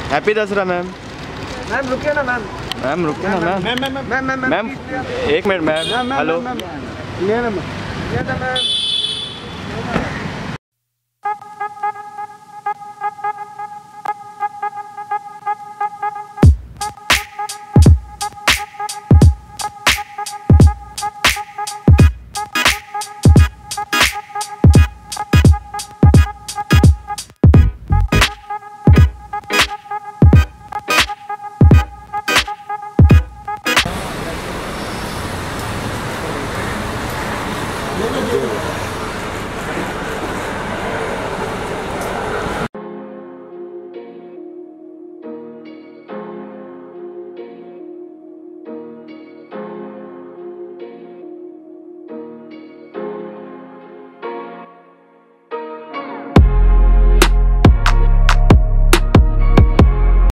Happy दसरा ma'am. Ma'am रुकिए ना ma'am. Ma'am रुकिए ना मैम। मैम एक मिनट मैम। हेलो। मैम